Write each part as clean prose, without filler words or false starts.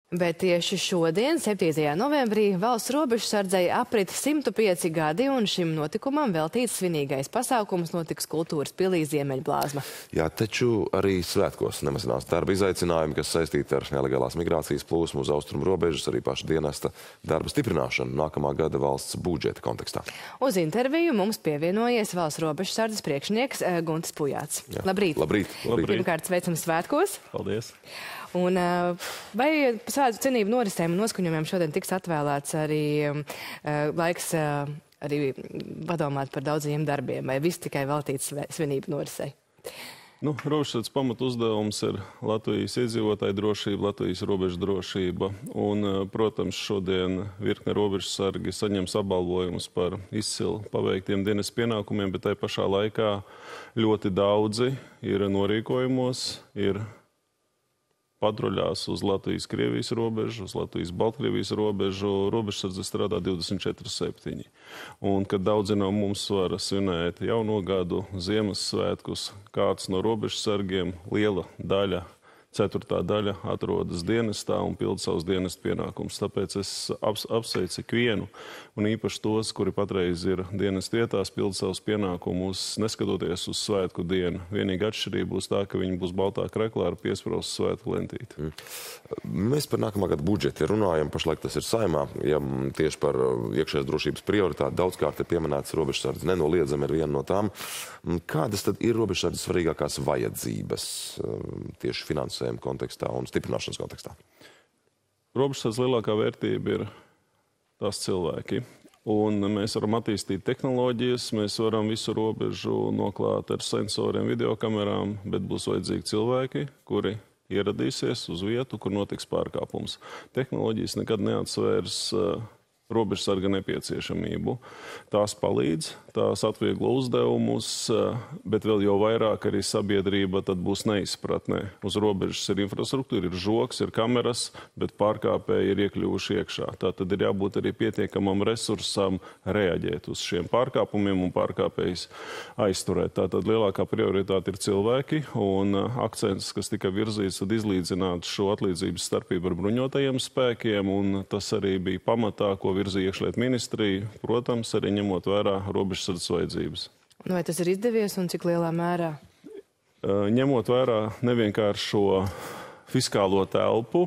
Bet tieši šodien, 7. novembrī, valsts robežsardzei aprit 105 gadi, un šim notikumam veltīts svinīgais pasākums notiks Kultūras pilī Ziemeļblāzma. Jā, taču arī svētkos nemazinās darba izaicinājumi, kas saistīti ar nelegālās migrācijas plūsmu uz austrumu robežas, arī paša dienesta darba stiprināšanu nākamā gada valsts budžeta kontekstā. Uz interviju mums pievienojies valsts robežsardzes priekšnieks Guntis Pujāts. Jā. Labrīt! Labrīt! Pirmkārt, sveicam svētkos! Paldies! Un vai svētku cienību norisēm un noskaņojumiem šodien tiks atvēlēts arī laiks arī padomāt par daudziem darbiem, vai viss tikai veltīts svinību norisei? Robežsardzes pamatu uzdevums ir Latvijas iedzīvotāju drošība, Latvijas robežu drošība. Un, protams, šodien virkne robežsargi saņems apbalvojumus par izcilu paveiktiem dienas pienākumiem, bet tai pašā laikā ļoti daudzi ir norīkojumos, ir patruļās uz Latvijas-Krievijas robežu, uz Latvijas-Baltkrievijas robežu. Robežsardze strādā 24/7. Un, kad daudzi no mums var svinēt jauno gadu, Ziemassvētkus, kāds no robežsargiem, liela daļa, 4. daļa atrodas dienestā un pilda savus dienestu pienākumus. Tāpēc es apsveicu ikvienu, un īpaši tos, kuri patreiz ir dienestu vietās, pilda savus pienākumus, neskatoties uz svētku dienu. Vienīga atšķirība būs tā, ka viņi būs baltā kreklā ar piespraustu svētku lentīti. Mēs par nākamā gada budžeti runājam, pašlaik tas ir Saeimā, ja tieši par iekšējās drošības prioritāti daudzkārt ir pieminēts robežsardze, nenoliedzami ir viena no tām. Kādas tad ir robežsardzes svarīgākās vajadzības tieši finansējuma kontekstā un stiprināšanas kontekstā? Robežsardzes lielākā vērtība ir tās cilvēki. Un mēs varam attīstīt tehnoloģijas, mēs varam visu robežu noklāt ar sensoriem, videokamerām, bet būs vajadzīgi cilvēki, kuri ieradīsies uz vietu, kur notiks pārkāpums. Tehnoloģijas nekad neatsvērs robežsarga nepieciešamību. Tās palīdz, tās atvieglo uzdevumus, bet vēl jau vairāk arī sabiedrība tad būs neizpratnē. Uz robežas ir infrastruktūra, ir žoks, ir kameras, bet pārkāpēji ir iekļuvuši iekšā. Tā tad ir jābūt arī pietiekamam resursam reaģēt uz šiem pārkāpumiem un pārkāpējus aizturēt. Tātad lielākā prioritāte ir cilvēki, un akcents, kas tika virzīts, tad izlīdzināt šo atlīdzības starpību ar bruņotajiem spēkiem, un tas arī bija pamatā, ko virzīja iekšlietu ministrija, protams, arī ņemot vērā robežsardzes vajadzības. Vai tas ir izdevies un cik lielā mērā? Ņemot vērā nevienkāršo fiskālo telpu,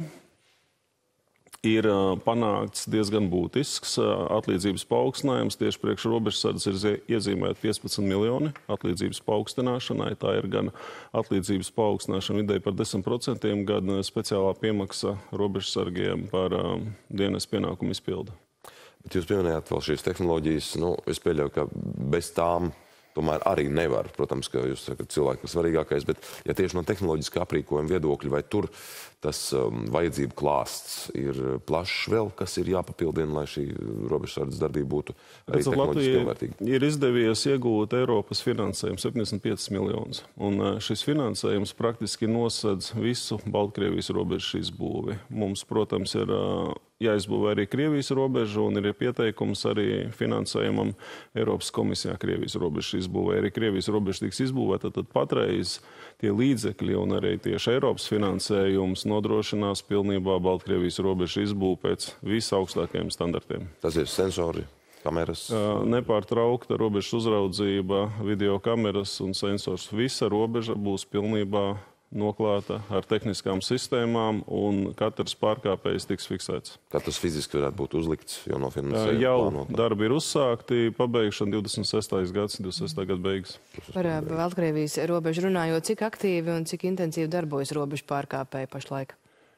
ir panākts diezgan būtisks atlīdzības paaugstinājums. Tieši priekš robežsardzes ir iezīmēti 15 miljoni atlīdzības paaugstināšanai. Tā ir gan atlīdzības paaugstināšana vidēji par 10%, gan speciālā piemaksa robežsargiem par dienas pienākumu izpildi. Bet jūs pieminējāt vēl šīs tehnoloģijas. Es pieļauju, ka bez tām tomēr arī nevar. Protams, ka jūs sakat, cilvēki ir svarīgākais, bet ja tieši no tehnoloģiskā aprīkojuma viedokļa, vai tur tas vajadzību klāsts ir plašs vēl, kas ir jāpapildina, lai šī robežsardzes darbība būtu arī tehnoloģiski pilnvērtīga? Latvijai ir izdevies iegūt Eiropas finansējumu 75 miljonus. Un šis finansējums praktiski nosedz visu Baltkrievijas robežu izbūvi. Mums, protams, ir jāizbūvē arī Krievijas robeža, un ir pieteikums arī finansējumam Eiropas komisijā Krievijas robežu izbūvē. Arī Krievijas robeža tiks izbūvēta, tad patreiz tie līdzekļi un arī tieši Eiropas finansējums nodrošinās pilnībā Baltkrievijas robežu izbūvi pēc visaugstākajiem standartiem. Tas ir sensori, kameras? Nepārtraukta robežas uzraudzība, videokameras un sensors. Visa robeža būs pilnībā noklāta ar tehniskām sistēmām, un katrs pārkāpējs tiks fiksēts. Katrs fiziski varētu būt uzlikts, jo no finansējuma jau darbi ir uzsākti, pabeigšana 26. gads, 26. gada beigas. Par Baltkrievijas robežu runājot, cik aktīvi un cik intensīvi darbojas robežu pārkāpēji pašlaik?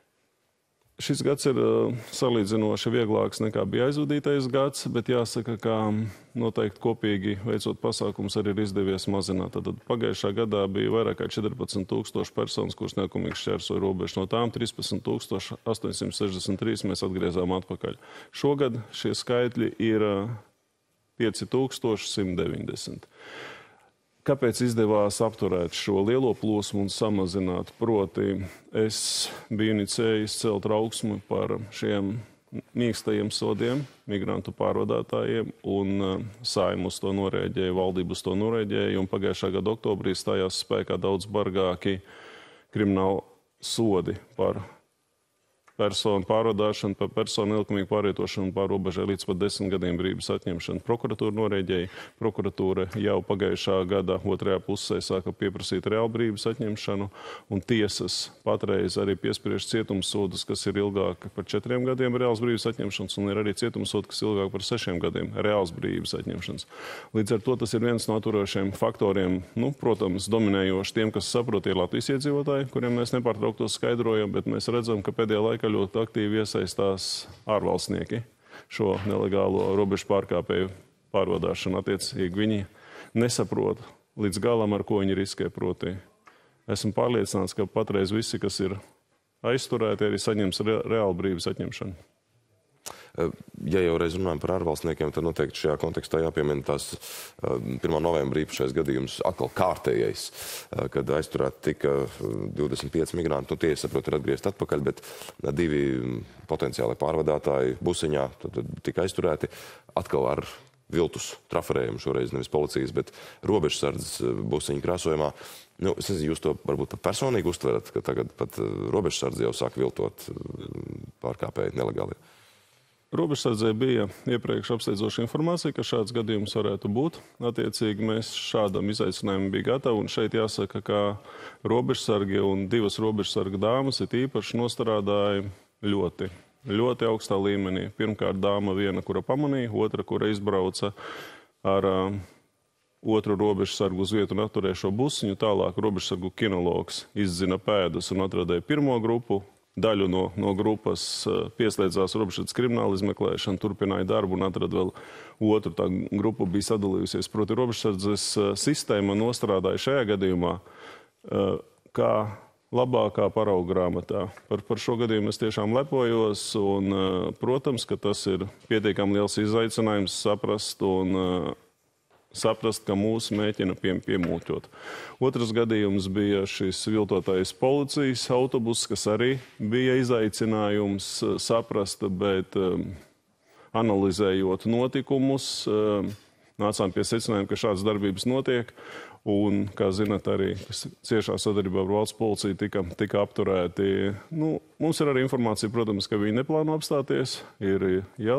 Šis gads ir salīdzinoši vieglāks nekā bija aizvadītais gads, bet jāsaka, ka noteikti kopīgi veicot pasākums arī ir izdevies mazināt. Tad pagājušā gadā bija vairāk kā 14,000 personas, kuras nelikumīgi šķērsoja robežu. No tām 13,863 mēs atgriezām atpakaļ. Šogad šie skaitļi ir 5,190. Kāpēc izdevās apturēt šo lielo plūsmu un samazināt? Proti, es biju inicējis celt trauksmi par šiem mīkstajiem sodiem, migrantu pārvadātājiem, un Saeima uz to norēģēja, valdība uz to norēģēja, un pagājušā gada oktobrī stājās spēkā daudz bargāki krimināli sodi par personu pārvadāšanu, par personu nelikumīgu pārvietošanu pār robežai līdz pat 10 gadiem brīvības atņemšanu. Prokuratūra norēģēja. Prokuratūra jau pagājušā gada otrajā pusē sāka pieprasīt reālu brīvības atņemšanu, un tiesas patreiz arī piespriež cietumsodus, kas ir ilgāk par 4 gadiem reāls brīvības atņemšanas, un ir arī cietumsodi, kas ilgāk par 6 gadiem reāls brīvības atņemšanas. Līdz ar to tas ir viens no atturošiem faktoriem, protams, dominējoši tiem, kas saprot, ir Latvijas iedzīvotāji, kuriem mēs nepārtraukti skaidrojam, bet mēs redzam, ka pēdējā laikā ļoti aktīvi iesaistās ārvalstnieki šo nelegālo robežu pārkāpēju pārvadāšanu. Attiecīgi viņi nesaprot līdz galam, ar ko viņi riskē. Proti, esmu pārliecināts, ka patreiz visi, kas ir aizturēti, arī saņems reālu brīvības atņemšanu. Ja jau reiz runājam par ārvalstniekiem, tad noteikti šajā kontekstā jāpiemina tās 1. novembrī īpašais gadījums atkal kārtējais, kad aizturēti tika 25 migranti. Tie, es saprotu, ir atgriezt atpakaļ, bet 2 potenciāli pārvadātāji busiņā tad tika aizturēti atkal ar viltus trafarējumu, šoreiz nevis policijas, bet robežsardzes busiņu krāsojumā. Es nezinu, jūs to varbūt pat personīgi uztverat, ka tagad pat robežsardze jau sāk viltot pārkāpēji nelegāli. Robežsardzē bija iepriekš apsteidzoša informācija, ka šāds gadījums varētu būt. Attiecīgi mēs šādam izaicinājumam bija gatavi, un šeit jāsaka, ka robežsargi un 2 robežsarga dāmas ir īpaši nostrādāja ļoti augstā līmenī. Pirmkārt, dāma viena, kura pamanīja, otra, kura izbrauca ar otru robežsargu uz vietu un atturēja šo busiņu. Tālāk robežsargu kinologs izdzina pēdas un atradēja pirmo grupu. Daļu no grupas pieslēdzās robežsardzes krimināla izmeklēšana, turpināja darbu un atrada vēl otru. Tā grupa bija sadalījusies. Proti, robežsardzes sistēma nostrādāja šajā gadījumā kā labākā parauga grāmatā. Par šo gadījumu es tiešām lepojos, un, protams, ka tas ir pietiekami liels izaicinājums saprast, ka mūs mēģina piemūķot. Otrs gadījums bija šis viltotais policijas autobus, kas arī bija izaicinājums saprast, bet analizējot notikumus, nācām pie secinājuma, ka šādas darbības notiek. Un, kā zināt, arī ciešā sadarbībā ar valsts policiju tika apturēti. Mums ir arī informācija, protams, ka viņi neplāno apstāties. Ir jau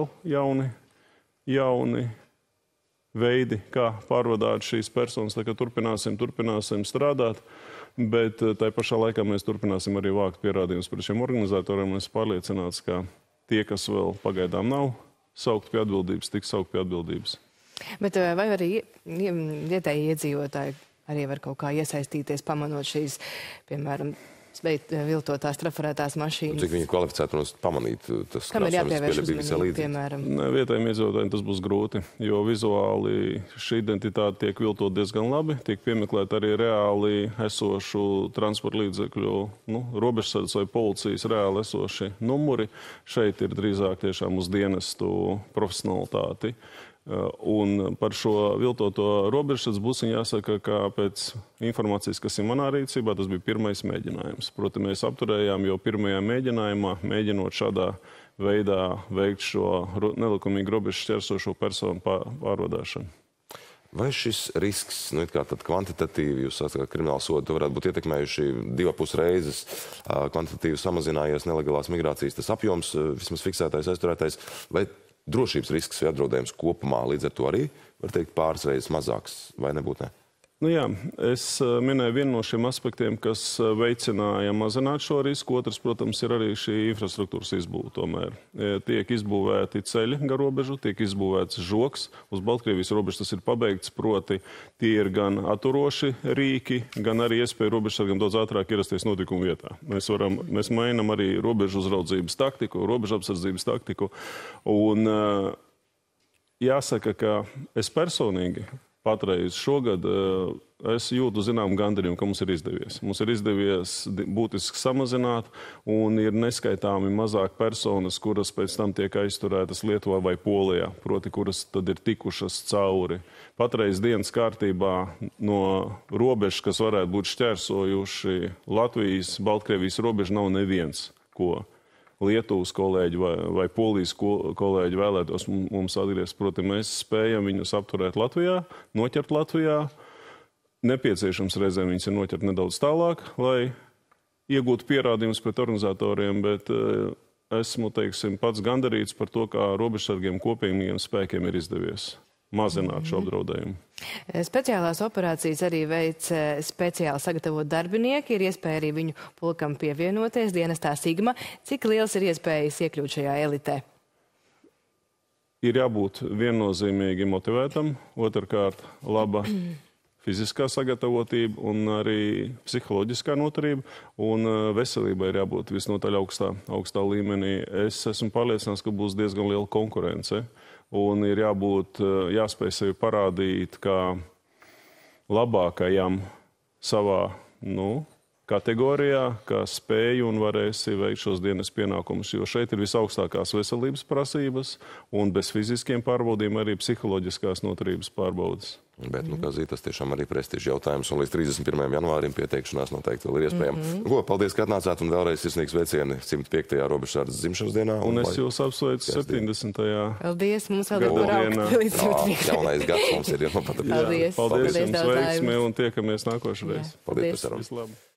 jauni veidi, kā pārvadāt šīs personas, tā kā turpināsim strādāt, bet tai pašā laikā mēs turpināsim arī vākt pierādījumus par šiem organizatoriem. Es pārliecināts, ka tie, kas vēl pagaidām nav saukt pie atbildības, tiks saukt pie atbildības. Bet vai arī vietēji iedzīvotāji arī var kaut kā iesaistīties, pamanot šīs, piemēram, viltotās trafarētās mašīnas? Cik viņi kvalificēti pamanīt? Kam ir jāpievērš uzmanība, piemēram? Vietējiem iedzīvotājiem tas būs grūti, jo vizuāli šī identitāte tiek viltot diezgan labi, tiek piemeklēt arī reāli esošu transporta līdzekļu, robežsardzes vai policijas reāli esoši numuri. Šeit ir drīzāk tiešām uz dienestu profesionalitāti. Un par šo viltoto robežsardzes busiņu jāsaka, ka pēc informācijas, kas ir manā rīcībā, tas bija pirmais mēģinājums. Proti, mēs apturējām jau pirmajā mēģinājumā, mēģinot šādā veidā veikt šo nelikumīgi robežu šķērsošo personu pārvadāšanu. Vai šis risks, kā tad kvantitatīvi, jūs sakat, ka krimināla sodi varētu būt ietekmējuši 2,5 reizes kvantitatīvi samazinājies nelegālās migrācijas tas apjoms, vismaz fiksētais, aizturētais, vai drošības risks vai apdraudējums kopumā līdz ar to arī, var teikt, pāris reizes mazāks, vai nebūtu ne? Jā, es minēju vienu no šiem aspektiem, kas veicināja mazināt šo risku. Otrs, protams, ir arī šī infrastruktūras izbūve tomēr. Tiek izbūvēti ceļi gar robežu, tiek izbūvēts žoks. Uz Baltkrievijas robežas tas ir pabeigts, proti tie ir gan atturoši rīki, gan arī iespēja robežsargam daudz ātrāk ierasties notikumu vietā. Mēs mainām arī robežu uzraudzības taktiku, robežu apsardzības taktiku. Un jāsaka, ka es personīgi patreiz šogad es jūtu zinām gandarījumu, ka mums ir izdevies. Mums ir izdevies būtiski samazināt, un ir neskaitāmi mazāk personas, kuras pēc tam tiek aizturētas Lietuvā vai Polijā, proti, kuras tad ir tikušas cauri. Patreiz dienas kārtībā no robežas, kas varētu būt šķērsojuši Latvijas, Baltkrievijas robežu, nav neviens, ko Lietuvas kolēģi vai Polijas kolēģi vēlētos mums atgriezt. Proti, mēs spējam viņus apturēt Latvijā, noķert Latvijā. Nepieciešams reizēm viņus ir noķert nedaudz tālāk, lai iegūtu pierādījumus pret organizatoriem, bet esmu, teiksim, pats gandarīts par to, kā robežsargiem kopīgiem spēkiem ir izdevies mazināt šo apdraudējumu. Speciālās operācijas arī veic speciāli sagatavot darbinieki. Ir iespēja arī viņu pulkam pievienoties dienestā Sigma. Cik liels ir iespējas iekļūt šajā elitē? Ir jābūt viennozīmīgi motivētam, otrkārt laba fiziskā sagatavotība un arī psiholoģiskā noturība, un veselība ir jābūt visnotaļ augstā līmenī. Es esmu pārliecināts, ka būs diezgan liela konkurence, un ir jāspēj sevi parādīt kā labākajam savā, kategorijā, kā spēju un varēsi veikt šos dienas pienākumus, jo šeit ir visaugstākās veselības prasības un bez fiziskiem pārbaudījumiem arī psiholoģiskās noturības pārbaudas. Bet, kā zīt, tas tiešām arī prestižs jautājums, un līdz 31. janvārim pieteikšanās noteikti vēl ir iespējama. Paldies, ka atnācāt, un vēlreiz sirsnīgs veicieni 105. robežsardzes dzimšanas dienā. Un es jūs apsveicu 70. Paldies, mums vēl ir braukt līdz 105. Jaunais gads mums ir jāpatapīt. Paldies. Paldies jums, veiksmi, un tiekamies nākošais reiz. Paldies. Vislabāk.